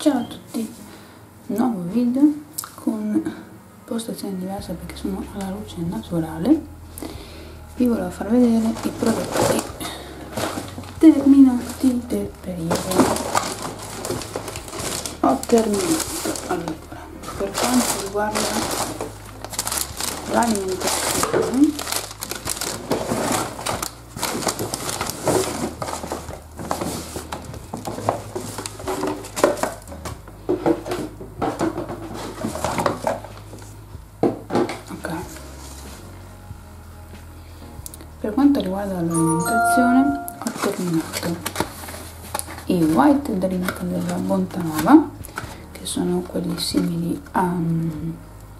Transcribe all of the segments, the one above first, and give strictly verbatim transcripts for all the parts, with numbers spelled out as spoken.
Ciao a tutti, nuovo video con postazione diversa perché sono alla luce naturale. Vi volevo far vedere i prodotti terminati del periodo. Ho terminato, allora, per quanto riguarda l'alimentazione, per quanto riguarda l'alimentazione ho terminato i white drink della Bontanova, che sono quelli simili a um,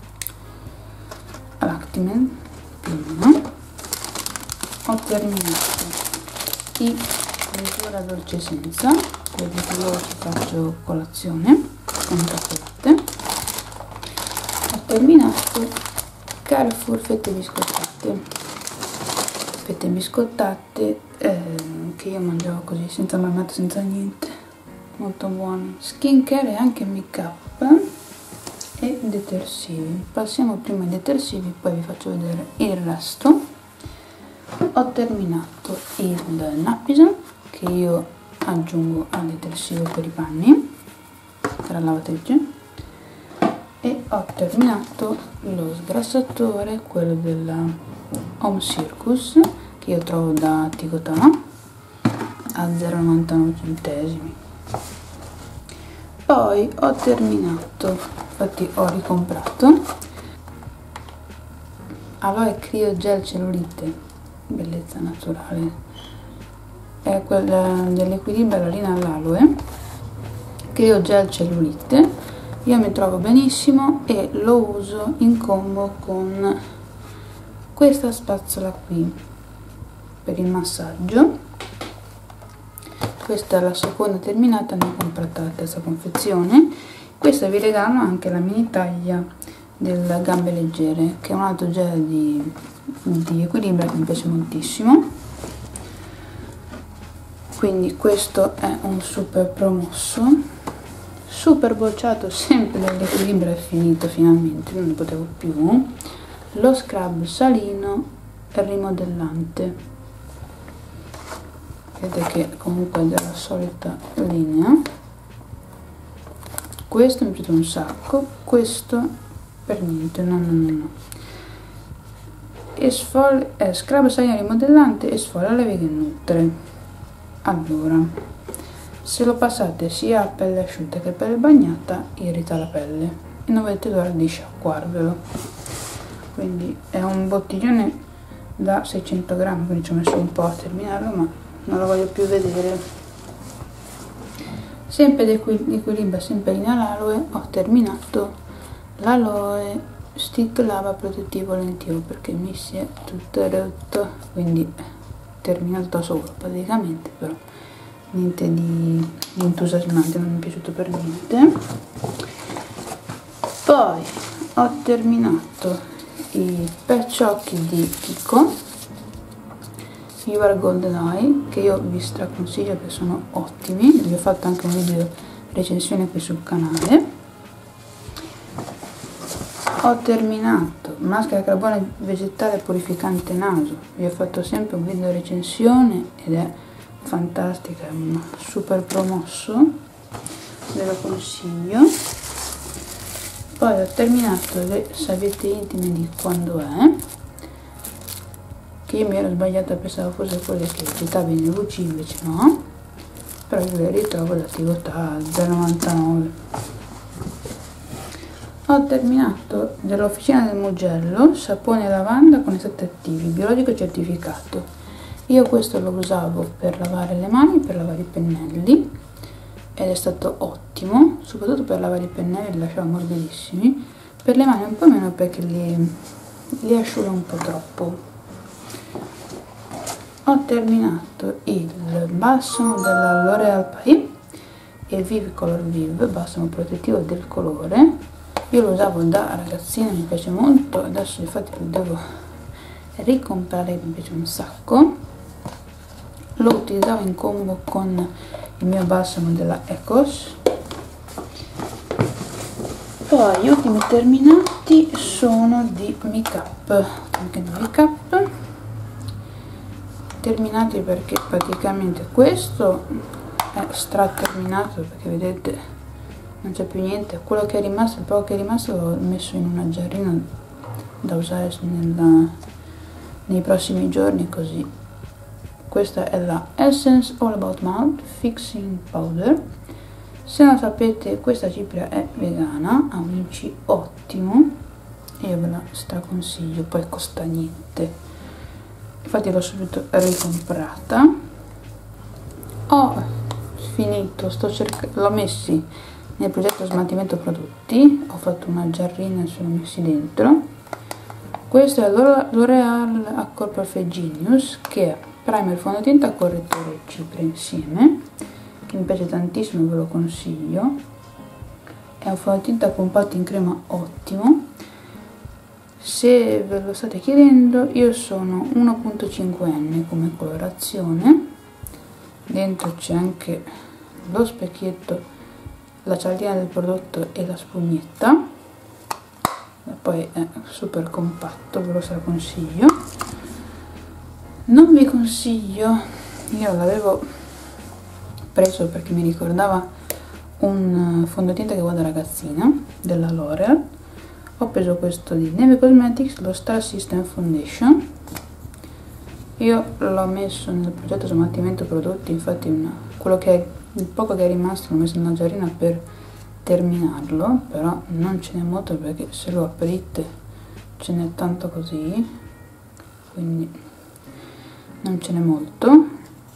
all'Actimel più o meno. Ho terminato i misura dolce senza, quelli che io ci faccio colazione con caffè latte. Ho terminato Carrefour fette biscottate fette biscottate eh, che io mangiavo così, senza marmetta, senza niente, molto buone. Skincare e anche make up e detersivi. Passiamo prima ai detersivi, poi vi faccio vedere il resto. Ho terminato il Napisan, che io aggiungo al detersivo per i panni, per la lavatrice, e ho terminato lo sgrassatore, quello della Home Circus, che io trovo da Tigotà a zero virgola novantanove centesimi. Poi ho terminato, infatti ho ricomprato Aloe Cryo Gel Cellulite, bellezza naturale, è quella dell'Equilibrio, la linea all'aloe Cryo Gel Cellulite. Io mi trovo benissimo e lo uso in combo con questa spazzola qui per il massaggio. Questa è la seconda terminata, ne ho comprata la terza confezione. Questa vi regalo anche la mini taglia del gambe leggere, che è un altro gel di, di Equilibrio che mi piace moltissimo. Quindi questo è un super promosso, super bocciato sempre dall'Equilibrio, è finito finalmente, non ne potevo più. Lo scrub salino rimodellante, vedete che comunque è della solita linea. Questo mi piace un sacco, questo per niente, no no no no. Esfol eh, scrub salino rimodellante e sfolia le veghe nutre. Allora, se lo passate sia a pelle asciutta che a pelle bagnata irrita la pelle e non avete l'ora di sciacquarvelo. Quindi è un bottiglione da seicento grammi, quindi ci ho messo un po' a terminarlo, ma non lo voglio più vedere. Sempre di Equilibrio, sempre in aloe, ho terminato l'aloe stick lava protettivo lentivo, perché mi si è tutto rotto, quindi terminato da solo praticamente, però niente di, di entusiasmante, non mi è piaciuto per niente. Poi ho terminato i perciocchi di Kiko You Are Golden Eye, che io vi straconsiglio perché sono ottimi. Vi ho fatto anche un video recensione qui sul canale. Ho terminato maschera carbone vegetale purificante naso, vi ho fatto sempre un video recensione ed è fantastica, è un super promosso, ve lo consiglio. Poi ho terminato le salviette intime di Quando È, che io mi ero sbagliata, pensavo fosse quelle che citavi nel V C, invece no, però io le ritrovo da Tigotà a zero virgola novantanove. Ho terminato dell'Officina del Mugello sapone lavanda con estratti attivi, biologico certificato. Io questo lo usavo per lavare le mani, per lavare i pennelli, ed è stato ottimo, soprattutto per lavare i pennelli, li lasciava morbidissimi. Per le mani un po' meno, perché li, li asciuga un po' troppo. Ho terminato il balsamo della L'Oréal Paris, il Vive Color Vive, balsamo protettivo del colore. Io lo usavo da ragazzina, mi piace molto, adesso infatti lo devo ricomprare, mi piace un sacco. Lo utilizzavo in combo con il mio balsamo della Ecos Poi gli ultimi terminati sono di Make Up, anche di Make Up, terminati perché praticamente questo è straterminato, perché vedete non c'è più niente. Quello che è rimasto, il poco che è rimasto l'ho messo in una giarrina da usare nella, nei prossimi giorni, così. Questa è la Essence All About Mouth Fixing Powder. Se non sapete, questa cipria è vegana, ha un I C ottimo e io ve la straconsiglio, poi costa niente, infatti l'ho subito ricomprata. Ho finito, sto cercando, l'ho messi nel progetto smaltimento prodotti, ho fatto una giarrina e sono messi dentro. Questo è L'Oreal Accord Perfect Genius, che è primer, fondotinta, correttore e cipria insieme, che mi piace tantissimo, ve lo consiglio. È un fondotinta compatto in crema ottimo. Se ve lo state chiedendo, io sono uno punto cinque enne come colorazione, dentro c'è anche lo specchietto, la cialdina del prodotto e la spugnetta, e poi è super compatto, ve lo straconsiglio. Non vi consiglio, io l'avevo preso perché mi ricordava un fondotinta che avevo da ragazzina della L'Oreal. Ho preso questo di Neve Cosmetics, lo Star System Foundation. Io l'ho messo nel progetto smaltimento prodotti, infatti una, quello che è il poco che è rimasto l'ho messo nella giarrina per terminarlo, però non ce n'è molto perché se lo aprite ce n'è tanto così, quindi non ce n'è molto.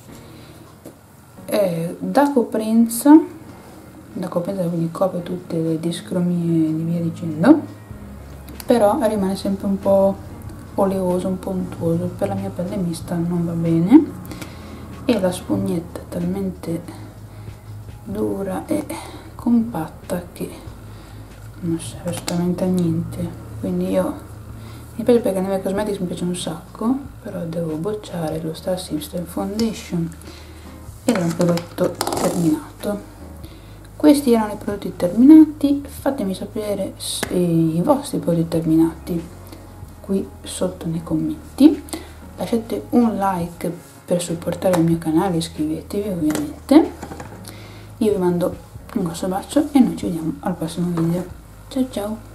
È da coprenza, da coprenza quindi copre tutte le discromie e via dicendo, però rimane sempre un po' oleoso, un po' untuoso, per la mia pelle mista non va bene, e la spugnetta è talmente dura e compatta che non serve assolutamente a niente, quindi io mi piace perché Neve Cosmetics mi piace un sacco, però devo bocciare lo Star System Foundation ed è un prodotto terminato. Questi erano i prodotti terminati, fatemi sapere i vostri prodotti terminati qui sotto nei commenti, lasciate un like per supportare il mio canale, iscrivetevi ovviamente. Io vi mando un grosso bacio e noi ci vediamo al prossimo video. Ciao ciao!